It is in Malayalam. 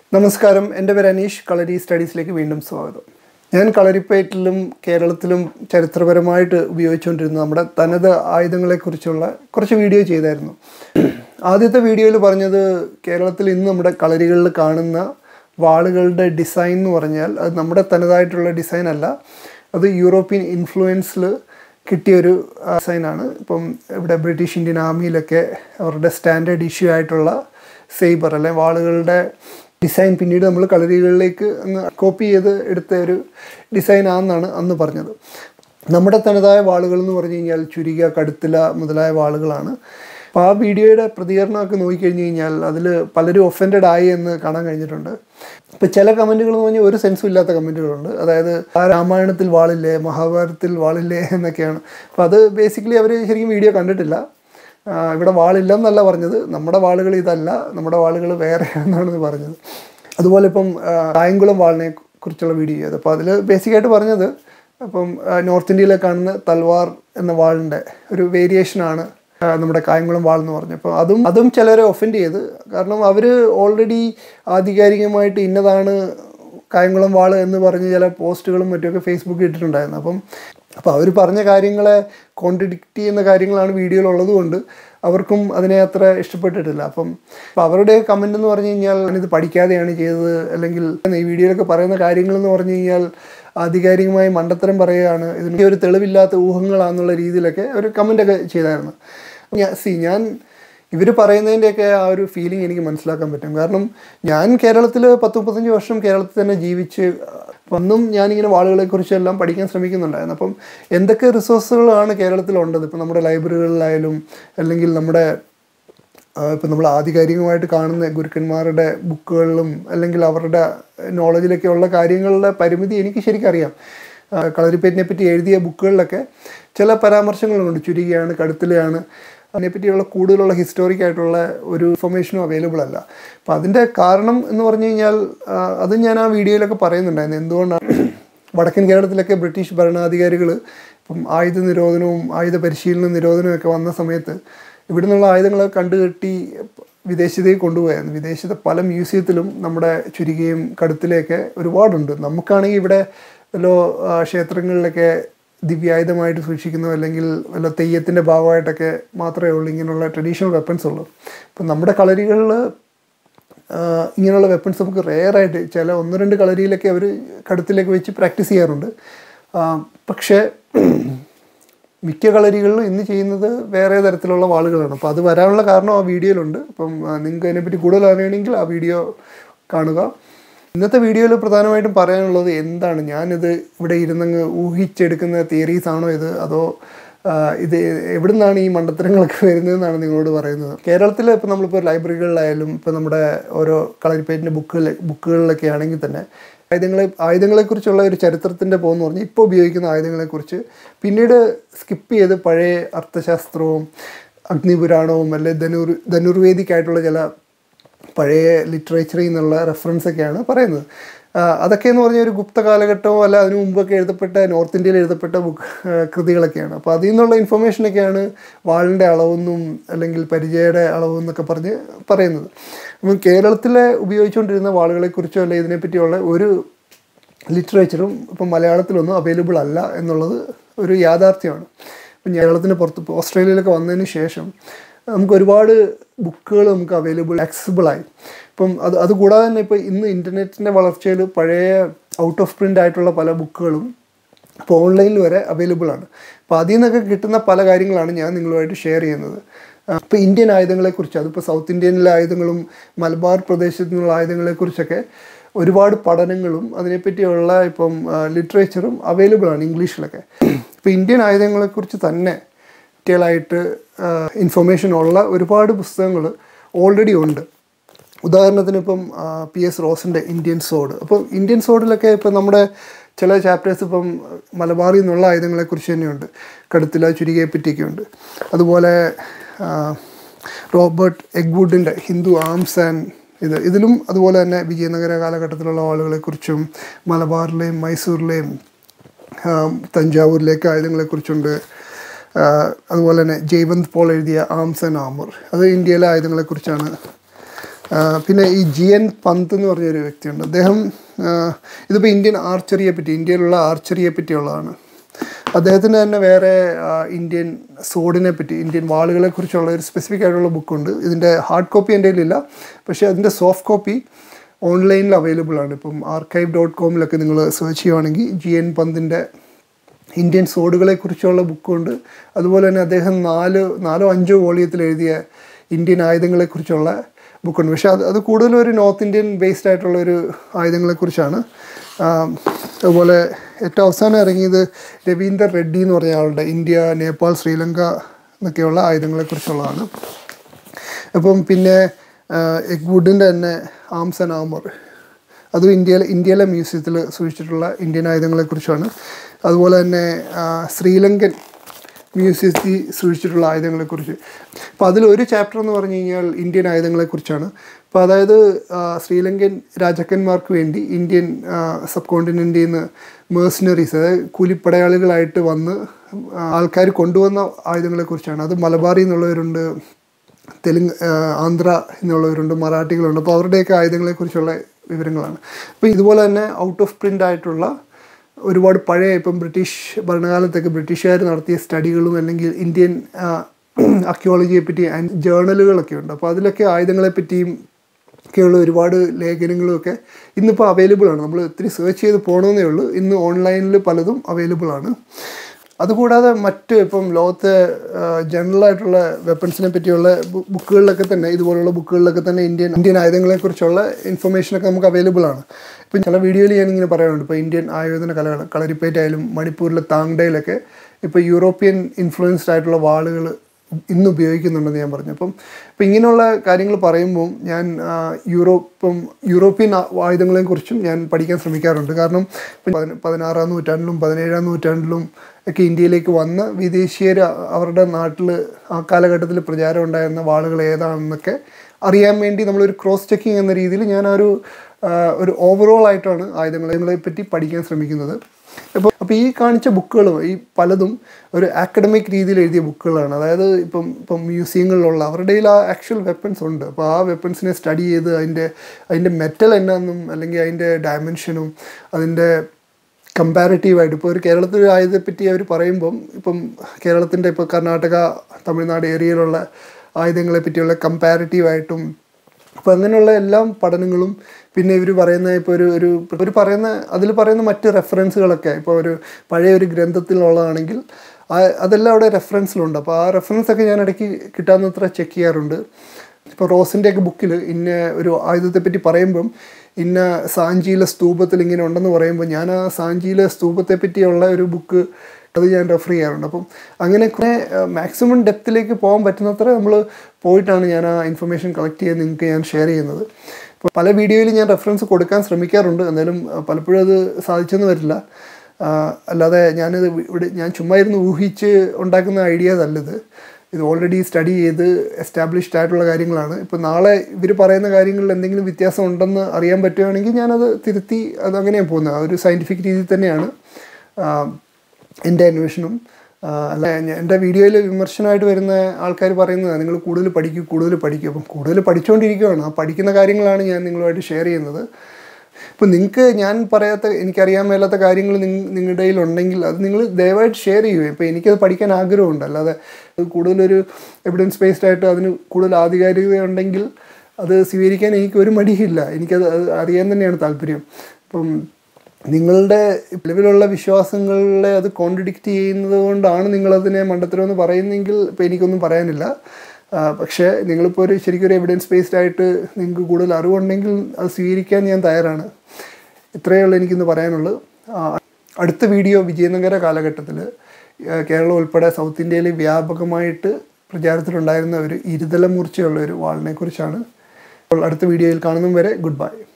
നമസ്കാരം, എൻ്റെ പേര് അനീഷ്. കളരി സ്റ്റഡീസിലേക്ക് വീണ്ടും സ്വാഗതം. ഞാൻ കളരിപ്പയറ്റിലും കേരളത്തിലും ചരിത്രപരമായിട്ട് ഉപയോഗിച്ചുകൊണ്ടിരുന്ന നമ്മുടെ തനത് ആയുധങ്ങളെക്കുറിച്ചുള്ള കുറച്ച് വീഡിയോ ചെയ്തായിരുന്നു. ആദ്യത്തെ വീഡിയോയിൽ പറഞ്ഞത് കേരളത്തിൽ ഇന്ന് നമ്മുടെ കളരികളിൽ കാണുന്ന വാളുകളുടെ ഡിസൈൻ എന്ന് പറഞ്ഞാൽ അത് നമ്മുടെ തനതായിട്ടുള്ള ഡിസൈൻ അല്ല, അത് യൂറോപ്യൻ ഇൻഫ്ലുവൻസിൽ കിട്ടിയൊരു ഡിസൈനാണ്. ഇപ്പം ഇവിടെ ബ്രിട്ടീഷ് ഇന്ത്യൻ ആർമിയിലൊക്കെ അവരുടെ സ്റ്റാൻഡേർഡ് ഇഷ്യൂ ആയിട്ടുള്ള സേബർ അല്ലെ വാളുകളുടെ ഡിസൈൻ പിന്നീട് നമ്മൾ കളരികളിലേക്ക് അങ്ങ് കോപ്പി ചെയ്ത് എടുത്ത ഒരു ഡിസൈനാണെന്നാണ് അന്ന് പറഞ്ഞത്. നമ്മുടെ തനതായ വാളുകൾ എന്ന് പറഞ്ഞു കഴിഞ്ഞാൽ ചുരിക, കടുത്തില മുതലായ വാളുകളാണ്. അപ്പോൾ ആ വീഡിയോയുടെ പ്രതികരണമൊക്കെ നോക്കിക്കഴിഞ്ഞ് കഴിഞ്ഞാൽ അതിൽ പലരും ഒഫൻഡഡ് ആയി എന്ന് കാണാൻ കഴിഞ്ഞിട്ടുണ്ട്. ഇപ്പോൾ ചില കമൻറ്റുകൾ എന്ന് പറഞ്ഞാൽ ഒരു സെൻസും ഇല്ലാത്ത കമൻറ്റുകളുണ്ട്. അതായത് ആ രാമായണത്തിൽ വാളില്ലേ, മഹാഭാരതത്തിൽ വാളില്ലേ എന്നൊക്കെയാണ്. അപ്പോൾ അത് ബേസിക്കലി അവർ ശരിക്കും വീഡിയോ കണ്ടിട്ടില്ല. ഇവിടെ വാളില്ലെന്നല്ല പറഞ്ഞത്, നമ്മുടെ വാളുകൾ ഇതല്ല, നമ്മുടെ വാളുകൾ വേറെയാണെന്നാണ് പറഞ്ഞത്. അതുപോലെ ഇപ്പം കായംകുളം വാളിനെ കുറിച്ചുള്ള വീഡിയോ ചെയ്തത്. അപ്പോൾ അതിൽ ബേസിക്കായിട്ട് പറഞ്ഞത് ഇപ്പം നോർത്ത് ഇന്ത്യയിലെ കാണുന്ന തൽവാർ എന്ന വാളിൻ്റെ ഒരു വേരിയേഷനാണ് നമ്മുടെ കായംകുളം വാൾ എന്ന് പറഞ്ഞു. അപ്പോൾ അതും ചിലരെ ഒഫൻഡ് ചെയ്ത്. കാരണം അവർ ഓൾറെഡി ആധികാരികമായിട്ട് ഇന്നതാണ് കായംകുളം വാൾ എന്ന് പറഞ്ഞ് ചില പോസ്റ്റുകളും മറ്റുമൊക്കെ ഫേസ്ബുക്കിൽ ഇട്ടിട്ടുണ്ടായിരുന്നു. അപ്പോൾ അവർ പറഞ്ഞ കാര്യങ്ങളെ കോൺട്രഡിക്റ്റ് ചെയ്യുന്ന കാര്യങ്ങളാണ് വീഡിയോയിലുള്ളത് കൊണ്ട് അവർക്കും അതിനെ അത്ര ഇഷ്ടപ്പെട്ടിട്ടില്ല. അപ്പം അവരുടെ കമൻ്റ് എന്ന് പറഞ്ഞു കഴിഞ്ഞാൽ ഞാനിത് പഠിക്കാതെയാണ് ചെയ്തത്, അല്ലെങ്കിൽ ഈ വീഡിയോയിലൊക്കെ പറയുന്ന കാര്യങ്ങളെന്ന് പറഞ്ഞു കഴിഞ്ഞാൽ ആധികാരികമായി മണ്ടത്തരം പറയുകയാണ്, ഇതിൻ്റെ ഒരു തെളിവില്ലാത്ത ഊഹങ്ങളാണെന്നുള്ള രീതിയിലൊക്കെ ഒരു കമൻ്റൊക്കെ ചെയ്തായിരുന്നു. ഞാൻ ഇവർ പറയുന്നതിൻ്റെയൊക്കെ ആ ഒരു ഫീലിംഗ് എനിക്ക് മനസ്സിലാക്കാൻ പറ്റും. കാരണം ഞാൻ കേരളത്തിൽ 10-35 വർഷം കേരളത്തിൽ തന്നെ ജീവിച്ച് വന്നും ഞാനിങ്ങനെ വാളുകളെക്കുറിച്ചെല്ലാം പഠിക്കാൻ ശ്രമിക്കുന്നുണ്ടായിരുന്നു. അപ്പം എന്തൊക്കെ റിസോഴ്സുകളാണ് കേരളത്തിലുണ്ടത്, ഇപ്പം നമ്മുടെ ലൈബ്രറികളിലായാലും അല്ലെങ്കിൽ നമ്മുടെ ഇപ്പം നമ്മൾ ആധികാരികമായിട്ട് കാണുന്ന ഗുരുക്കന്മാരുടെ ബുക്കുകളിലും അല്ലെങ്കിൽ അവരുടെ നോളജിലൊക്കെ ഉള്ള കാര്യങ്ങളുടെ പരിമിതി എനിക്ക് ശരിക്കും അറിയാം. കളരിപ്പയറ്റിനെ പറ്റി എഴുതിയ ബുക്കുകളിലൊക്കെ ചില പരാമർശങ്ങളുണ്ട്, ചുരികയാണ്, കടുത്തിലയാണ്, അതിനെപ്പറ്റിയുള്ള കൂടുതലുള്ള ഹിസ്റ്റോറിക് ആയിട്ടുള്ള ഒരു ഇൻഫർമേഷനും അവൈലബിൾ അല്ല. അപ്പം അതിൻ്റെ കാരണം എന്ന് പറഞ്ഞു കഴിഞ്ഞാൽ അത് ഞാൻ ആ വീഡിയോയിലൊക്കെ പറയുന്നുണ്ടായിരുന്നു. എന്തുകൊണ്ടാണ് വടക്കൻ കേരളത്തിലൊക്കെ ബ്രിട്ടീഷ് ഭരണാധികാരികൾ ഇപ്പം ആയുധ നിരോധനവും ആയുധ പരിശീലന നിരോധനവും ഒക്കെ വന്ന സമയത്ത് ഇവിടെ നിന്നുള്ള ആയുധങ്ങളൊക്കെ കണ്ടുകെട്ടി വിദേശത്തേക്ക് കൊണ്ടുപോയായിരുന്നു. വിദേശത്തെ പല മ്യൂസിയത്തിലും നമ്മുടെ ചുരികയും കടുത്തിലയൊക്കെ ഒരുപാടുണ്ട്. നമുക്കാണെങ്കിൽ ഇവിടെ വല്ല ക്ഷേത്രങ്ങളിലൊക്കെ ദിവ്യായുധമായിട്ട് സൂക്ഷിക്കുന്നു, അല്ലെങ്കിൽ വല്ല തെയ്യത്തിൻ്റെ ഭാഗമായിട്ടൊക്കെ മാത്രമേ ഉള്ളൂ ഇങ്ങനെയുള്ള ട്രഡീഷണൽ വെപ്പൺസ് ഉള്ളൂ. ഇപ്പം നമ്മുടെ കളരികളിൽ ഇങ്ങനെയുള്ള വെപ്പൺസ് നമുക്ക് റെയറായിട്ട് ചില 1-2 കളരിയിലൊക്കെ അവർ കടുത്തിലേക്ക് വെച്ച് പ്രാക്ടീസ് ചെയ്യാറുണ്ട്. പക്ഷേ മിക്ക കളരികളിലും ഇന്ന് ചെയ്യുന്നത് വേറെ തരത്തിലുള്ള വാളുകളാണ്. അപ്പോൾ അത് വരാനുള്ള കാരണം ആ വീഡിയോയിലുണ്ട്. അപ്പം നിങ്ങൾക്ക് അതിനെപ്പറ്റി കൂടുതൽ അറിയണമെങ്കിൽ ആ വീഡിയോ കാണുക. ഇന്നത്തെ വീഡിയോയിൽ പ്രധാനമായിട്ടും പറയാനുള്ളത് എന്താണ്, ഞാനിത് ഇവിടെ ഇരുന്നങ്ങ് ഊഹിച്ചെടുക്കുന്ന തിയറീസ് ആണോ ഇത്, അതോ ഇത് എവിടെ നിന്നാണ് ഈ മണ്ടത്തരങ്ങളൊക്കെ വരുന്നതെന്നാണ് നിങ്ങളോട് പറയുന്നത്. കേരളത്തിൽ ഇപ്പോൾ നമ്മളിപ്പോൾ ലൈബ്രറികളിലായാലും ഇപ്പോൾ നമ്മുടെ ഓരോ കളരിപ്പയറ്റിൻ്റെ ബുക്കുകളിലൊക്കെ ആണെങ്കിൽ തന്നെ ആയുധങ്ങളെക്കുറിച്ചുള്ള ഒരു ചരിത്രത്തിൻ്റെ പോകുന്നു പറഞ്ഞാൽ ഇപ്പോൾ ഉപയോഗിക്കുന്ന ആയുധങ്ങളെക്കുറിച്ച് പിന്നീട് സ്കിപ്പ് ചെയ്ത് പഴയ അർത്ഥശാസ്ത്രവും അഗ്നിപുരാണവും അല്ലെങ്കിൽ ധനുർവേദിക്കായിട്ടുള്ള ചില പഴയ ലിറ്ററേച്ചറിൽ നിന്നുള്ള റെഫറൻസൊക്കെയാണ് പറയുന്നത്. അതൊക്കെ എന്ന് പറഞ്ഞാൽ ഒരു ഗുപ്ത കാലഘട്ടമോ അല്ല അതിനു മുമ്പൊക്കെ എഴുതപ്പെട്ട നോർത്ത് ഇന്ത്യയിൽ എഴുതപ്പെട്ട കൃതികളൊക്കെയാണ്. അപ്പോൾ അതിൽ നിന്നുള്ള ഇൻഫർമേഷനൊക്കെയാണ് വാളിൻ്റെ അളവെന്നും അല്ലെങ്കിൽ പരിചയയുടെ അളവെന്നൊക്കെ പറഞ്ഞ് പറയുന്നത്. അപ്പം കേരളത്തിലെ ഉപയോഗിച്ചുകൊണ്ടിരുന്ന വാളുകളെക്കുറിച്ചോ അല്ലെ ഇതിനെപ്പറ്റിയുള്ള ഒരു ലിറ്ററേച്ചറും ഇപ്പം മലയാളത്തിലൊന്നും അവൈലബിൾ അല്ല എന്നുള്ളത് ഒരു യാഥാർത്ഥ്യമാണ്. ഇപ്പം കേരളത്തിന് പുറത്ത് ഇപ്പോൾ ഓസ്ട്രേലിയയിലൊക്കെ വന്നതിന് ശേഷം നമുക്ക് ഒരുപാട് ബുക്കുകൾ നമുക്ക് ആക്സസിബിളായി. ഇപ്പം അതുകൂടാതെ തന്നെ ഇപ്പോൾ ഇന്ന് ഇൻ്റർനെറ്റിൻ്റെ വളർച്ചയിൽ പഴയ ഔട്ട് ഓഫ് പ്രിൻ്റ് ആയിട്ടുള്ള പല ബുക്കുകളും ഇപ്പോൾ ഓൺലൈനിൽ വരെ അവൈലബിൾ ആണ്. അപ്പോൾ അതിൽ നിന്നൊക്കെ കിട്ടുന്ന പല കാര്യങ്ങളാണ് ഞാൻ നിങ്ങളുമായിട്ട് ഷെയർ ചെയ്യുന്നത്. ഇപ്പോൾ ഇന്ത്യൻ ആയുധങ്ങളെക്കുറിച്ച്, അതിപ്പോൾ സൗത്ത് ഇന്ത്യനിലെ ആയുധങ്ങളും മലബാർ പ്രദേശത്തു നിന്നുള്ള ആയുധങ്ങളെക്കുറിച്ചൊക്കെ ഒരുപാട് പഠനങ്ങളും അതിനെപ്പറ്റിയുള്ള ഇപ്പം ലിറ്ററേച്ചറും അവൈലബിൾ ആണ് ഇംഗ്ലീഷിലൊക്കെ. ഇപ്പോൾ ഇന്ത്യൻ ആയുധങ്ങളെക്കുറിച്ച് തന്നെ ഡീറ്റെയിലായിട്ട് ഇൻഫർമേഷൻ ഉള്ള ഒരുപാട് പുസ്തകങ്ങൾ ഓൾറെഡി ഉണ്ട്. ഉദാഹരണത്തിന് ഇപ്പം PS റോസിൻ്റെ ഇന്ത്യൻ സോഡ്. അപ്പോൾ ഇന്ത്യൻ സോഡിലൊക്കെ ഇപ്പം നമ്മുടെ ചില ചാപ്റ്റേഴ്സ് ഇപ്പം മലബാറിൽ നിന്നുള്ള ആയുധങ്ങളെക്കുറിച്ച് തന്നെയുണ്ട്, കടുത്തില ചുരികയെ പറ്റിയൊക്കെയുണ്ട്. അതുപോലെ റോബർട്ട് എഗ്വുഡിൻ്റെ ഹിന്ദു ആംസ് ആൻഡ് ഇതിലും അതുപോലെ തന്നെ വിജയനഗര കാലഘട്ടത്തിലുള്ള വാളുകളെക്കുറിച്ചും മലബാറിലെയും മൈസൂരിലെയും തഞ്ചാവൂരിലേക്ക് ആയുധങ്ങളെക്കുറിച്ചുണ്ട്. അതുപോലെ തന്നെ ജയ്വന്ത് പോൾ എഴുതിയ ആംസ് ആൻഡ് ആമർ, അത് ഇന്ത്യയിലെ ആയുധങ്ങളെക്കുറിച്ചാണ്. പിന്നെ ഈ GN പന്ത് എന്ന് പറഞ്ഞൊരു വ്യക്തിയുണ്ട്. അദ്ദേഹം ഇതിപ്പോൾ ഇന്ത്യയിലുള്ള ആർച്ചറിയെ പറ്റിയുള്ളതാണ്. അദ്ദേഹത്തിൻ്റെ തന്നെ വേറെ ഇന്ത്യൻ സോഡിനെ പറ്റി, ഇന്ത്യൻ വാളുകളെ കുറിച്ചുള്ള ഒരു സ്പെസിഫിക് ആയിട്ടുള്ള ബുക്കുണ്ട്. ഇതിൻ്റെ ഹാർഡ് കോപ്പി എൻ്റെ കയ്യിലില്ല, പക്ഷേ അതിൻ്റെ സോഫ്റ്റ് കോപ്പി ഓൺലൈനിൽ അവൈലബിൾ ആണ്. ഇപ്പം archive.com നിങ്ങൾ സെർച്ച് ചെയ്യുവാണെങ്കിൽ GN പന്തിൻ്റെ ഇന്ത്യൻ സോഡുകളെ കുറിച്ചുള്ള ബുക്കുണ്ട്. അതുപോലെ തന്നെ അദ്ദേഹം 4-5 വോളിയത്തിൽ എഴുതിയ ഇന്ത്യൻ ആയുധങ്ങളെക്കുറിച്ചുള്ള ബുക്കുണ്ട്. പക്ഷേ അത് കൂടുതലും ഒരു നോർത്ത് ഇന്ത്യൻ ബേസ്ഡ് ആയിട്ടുള്ളൊരു ആയുധങ്ങളെക്കുറിച്ചാണ്. അതുപോലെ ഏറ്റവും അവസാനം ഇറങ്ങിയത് രവീന്ദർ റെഡ്ഡി എന്ന് പറഞ്ഞ ആളുടെ ഇന്ത്യ, നേപ്പാൾ, ശ്രീലങ്ക എന്നൊക്കെയുള്ള ആയുധങ്ങളെക്കുറിച്ചുള്ളതാണ്. അപ്പം പിന്നെ എഗ്വുഡിൻ്റെ തന്നെ ആംസ് ആൻഡ് ആമർ, അതും ഇന്ത്യയിലെ മ്യൂസിയത്തിൽ സൂക്ഷിച്ചിട്ടുള്ള ഇന്ത്യൻ ആയുധങ്ങളെക്കുറിച്ചാണ്. അതുപോലെ തന്നെ ശ്രീലങ്കൻ മ്യൂസിയത്തിൽ സൂക്ഷിച്ചിട്ടുള്ള ആയുധങ്ങളെക്കുറിച്ച്. അപ്പോൾ അതിലൊരു ചാപ്റ്റർ എന്ന് പറഞ്ഞു കഴിഞ്ഞാൽ ഇന്ത്യൻ ആയുധങ്ങളെക്കുറിച്ചാണ്. അപ്പോൾ അതായത് ശ്രീലങ്കൻ രാജാക്കന്മാർക്ക് വേണ്ടി ഇന്ത്യൻ സബ് കോണ്ടിനെൻറ്റിൽ നിന്ന് മേഴ്സണറീസ്, അതായത് കൂലിപ്പടയാളികളായിട്ട് വന്ന് ആൾക്കാർ കൊണ്ടുവന്ന ആയുധങ്ങളെക്കുറിച്ചാണ്. അത് മലബാറിൽ നിന്നുള്ളവരുണ്ട്, ആന്ധ്ര എന്നുള്ളവരുണ്ട്, മറാഠികളുണ്ട്. അപ്പോൾ അവരുടെയൊക്കെ ആയുധങ്ങളെക്കുറിച്ചുള്ള വിവരങ്ങളാണ്. അപ്പോൾ ഇതുപോലെ തന്നെ ഔട്ട് ഓഫ് പ്രിൻ്റ് ആയിട്ടുള്ള ഒരുപാട് പഴയ, ഇപ്പം ബ്രിട്ടീഷ് ഭരണകാലത്തൊക്കെ ബ്രിട്ടീഷുകാർ നടത്തിയ സ്റ്റഡികളും അല്ലെങ്കിൽ ഇന്ത്യൻ ആർക്കിയോളജിയെ പറ്റി ജേർണലുകളൊക്കെ ഉണ്ട്. അപ്പോൾ അതിലൊക്കെ ആയുധങ്ങളെ പറ്റിയും ഒക്കെയുള്ള ഒരുപാട് ലേഖനങ്ങളുമൊക്കെ ഇന്നിപ്പോൾ അവൈലബിൾ ആണ്. നമ്മൾ ഒത്തിരി സെർച്ച് ചെയ്ത് പോകണമെന്നേ ഉള്ളൂ. ഇന്ന് ഓൺലൈനിൽ പലതും അവൈലബിൾ ആണ്. അതുകൂടാതെ ഇപ്പം ലോകത്തെ ജനറലായിട്ടുള്ള വെപ്പൺസിനെ പറ്റിയുള്ള ബുക്കുകളിലൊക്കെ തന്നെ, ഇതുപോലുള്ള ബുക്കുകളിലൊക്കെ തന്നെ ഇന്ത്യൻ ആയുധങ്ങളെക്കുറിച്ചുള്ള ഇൻഫർമേഷനൊക്കെ നമുക്ക് അവൈലബിൾ ആണ്. ഇപ്പം ചില വീഡിയോയിൽ ഞാനിങ്ങനെ പറയാറുണ്ട്, ഇപ്പോൾ ഇന്ത്യൻ ആയോധന കലകൾ, കളരിപ്പയറ്റായാലും മണിപ്പൂരിലെ താങ്ഡയിലൊക്കെ ഇപ്പോൾ യൂറോപ്യൻ ഇൻഫ്ലുവൻസ്ഡ് ആയിട്ടുള്ള വാളുകൾ ഇന്ന് ഉപയോഗിക്കുന്നുണ്ടെന്ന് ഞാൻ പറഞ്ഞു. അപ്പം ഇങ്ങനെയുള്ള കാര്യങ്ങൾ പറയുമ്പോൾ ഞാൻ യൂറോപ്യൻ ആയുധങ്ങളെക്കുറിച്ചും ഞാൻ പഠിക്കാൻ ശ്രമിക്കാറുണ്ട്. കാരണം 16-ാം നൂറ്റാണ്ടിലും 17-ാം നൂറ്റാണ്ടിലും ഒക്കെ ഇന്ത്യയിലേക്ക് വന്ന വിദേശീയർ അവരുടെ നാട്ടിൽ ആ കാലഘട്ടത്തിൽ പ്രചാരം ഉണ്ടായിരുന്ന വാളുകൾ ഏതാണെന്നൊക്കെ അറിയാൻ വേണ്ടി നമ്മളൊരു ക്രോസ് ചെക്കിങ് എന്ന രീതിയിൽ ഞാൻ ഒരു ഓവറോൾ ആയിട്ടാണ് ആയുധങ്ങളെ പറ്റി പഠിക്കാൻ ശ്രമിക്കുന്നത്. അപ്പോൾ ഈ കാണിച്ച ബുക്കുകളും ഈ പലതും ഒരു അക്കാഡമിക് രീതിയിൽ എഴുതിയ ബുക്കുകളാണ്. അതായത് ഇപ്പം മ്യൂസിയങ്ങളിലുള്ള അവരുടെ കയ്യിൽ ആ ആക്ച്വൽ വെപ്പൺസ് ഉണ്ട്. അപ്പോൾ ആ വെപ്പൺസിനെ സ്റ്റഡി ചെയ്ത് അതിൻ്റെ മെറ്റൽ എന്നാന്നും അല്ലെങ്കിൽ അതിൻ്റെ ഡയമെൻഷനും അതിൻ്റെ കമ്പാരിറ്റീവായിട്ട്, ഇപ്പോൾ ഒരു കേരളത്തിലെ ആയുധത്തെപ്പറ്റി അവർ പറയുമ്പം ഇപ്പം കേരളത്തിൻ്റെ ഇപ്പോൾ കർണാടക, തമിഴ്നാട് ഏരിയയിലുള്ള ആയുധങ്ങളെ പറ്റിയുള്ള കമ്പാരിറ്റീവായിട്ടും അപ്പോൾ അങ്ങനെയുള്ള എല്ലാ പഠനങ്ങളും, പിന്നെ ഇവർ പറയുന്ന ഇപ്പോൾ അതിൽ പറയുന്ന മറ്റ് റെഫറൻസുകളൊക്കെ ഇപ്പോൾ ഒരു പഴയ ഒരു ഗ്രന്ഥത്തിലുള്ളതാണെങ്കിൽ അതെല്ലാം അവിടെ റെഫറൻസിലുണ്ട്. അപ്പോൾ ആ റെഫറൻസൊക്കെ ഞാൻ ഇടയ്ക്ക് കിട്ടാവുന്നത്ര ചെക്ക് ചെയ്യാറുണ്ട്. ഇപ്പോൾ റോസിൻ്റെയൊക്കെ ബുക്കിൽ ഇന്ന ഒരു ആയുധത്തെപ്പറ്റി പറയുമ്പം ഇന്ന സാഞ്ചിയിലെ സ്തൂപത്തിൽ ഇങ്ങനെ ഉണ്ടെന്ന് പറയുമ്പോൾ ഞാൻ ആ സാഞ്ചിയിലെ സ്തൂപത്തെ പറ്റിയുള്ള ഒരു ബുക്ക് അത് ഞാൻ റെഫർ ചെയ്യാറുണ്ട്. അപ്പം അങ്ങനെ കുറേ മാക്സിമം ഡെപ്തിലേക്ക് പോകാൻ പറ്റുന്നത്ര നമ്മൾ പോയിട്ടാണ് ഞാൻ ആ ഇൻഫർമേഷൻ കളക്ട് ചെയ്ത് നിങ്ങൾക്ക് ഞാൻ ഷെയർ ചെയ്യുന്നത്. ഇപ്പോൾ പല വീഡിയോയിൽ ഞാൻ റെഫറൻസ് കൊടുക്കാൻ ശ്രമിക്കാറുണ്ട്, എന്നാലും പലപ്പോഴും അത് സാധിച്ചെന്ന് വരില്ല. അല്ലാതെ ഞാൻ ചുമ്മാ ഇരുന്ന് ഊഹിച്ച് ഉണ്ടാക്കുന്ന ഐഡിയാസ് അല്ലത്. ഇത് ഓൾറെഡി സ്റ്റഡി ചെയ്ത് എസ്റ്റാബ്ലിഷ്ഡ് ആയിട്ടുള്ള കാര്യങ്ങളാണ്. ഇപ്പോൾ നാളെ ഇവർ പറയുന്ന കാര്യങ്ങളിൽ എന്തെങ്കിലും വ്യത്യാസം ഉണ്ടെന്ന് അറിയാൻ പറ്റുകയാണെങ്കിൽ ഞാനത് തിരുത്തി അതങ്ങനെയാണ് പോകുന്നത്. ആ ഒരു സയൻറ്റിഫിക് രീതിയിൽ തന്നെയാണ് എൻ്റെ അന്വേഷണം. അല്ല, എൻ്റെ വീഡിയോയിൽ വിമർശനമായിട്ട് വരുന്ന ആൾക്കാർ പറയുന്നത് നിങ്ങൾ കൂടുതൽ പഠിക്കും. അപ്പം കൂടുതൽ പഠിച്ചുകൊണ്ടിരിക്കുകയാണ്. ആ പഠിക്കുന്ന കാര്യങ്ങളാണ് ഞാൻ നിങ്ങളുമായിട്ട് ഷെയർ ചെയ്യുന്നത്. ഇപ്പോൾ നിങ്ങൾക്ക് ഞാൻ എനിക്കറിയാൻ മേലാത്ത കാര്യങ്ങൾ നിങ്ങളുടെ കയ്യിലുണ്ടെങ്കിൽ അത് നിങ്ങൾ ദയവായിട്ട് ഷെയർ ചെയ്യുക. ഇപ്പോൾ എനിക്കത് പഠിക്കാൻ ആഗ്രഹമുണ്ട്. അല്ലാതെ കൂടുതലൊരു എവിഡൻസ് ബേസ്ഡ് ആയിട്ട് അതിന് കൂടുതൽ ആധികാരികത ഉണ്ടെങ്കിൽ അത് സ്വീകരിക്കാൻ എനിക്കൊരു മടിയില്ല. എനിക്കത് അറിയാൻ തന്നെയാണ് താല്പര്യം. അപ്പം നിങ്ങളുടെ നിലവിലുള്ള വിശ്വാസങ്ങളെ അത് കോൺട്രഡിക്റ്റ് ചെയ്യുന്നത് കൊണ്ടാണ് നിങ്ങളതിനെ മണ്ടത്തരമെന്ന് പറയുന്നെങ്കിൽ ഇപ്പോൾ എനിക്കൊന്നും പറയാനില്ല. പക്ഷേ നിങ്ങളിപ്പോൾ ശരിക്കും ഒരു എവിഡൻസ് ബേസ്ഡ് ആയിട്ട് നിങ്ങൾക്ക് കൂടുതൽ അറിവുണ്ടെങ്കിൽ അത് സ്വീകരിക്കാൻ ഞാൻ തയ്യാറാണ്. ഇത്രയേ ഉള്ളൂ എനിക്കിന്ന് പറയാനുള്ളൂ. അടുത്ത വീഡിയോ വിജയനഗര കാലഘട്ടത്തിൽ കേരളം ഉൾപ്പെടെ സൗത്ത് ഇന്ത്യയിൽ വ്യാപകമായിട്ട് പ്രചാരത്തിലുണ്ടായിരുന്ന ഒരു ഇരുതല മൂർച്ചയുള്ള ഒരു വാളിനെ കുറിച്ചാണ്. അപ്പോൾ അടുത്ത വീഡിയോയിൽ കാണുന്നതും വരെ ഗുഡ് ബൈ.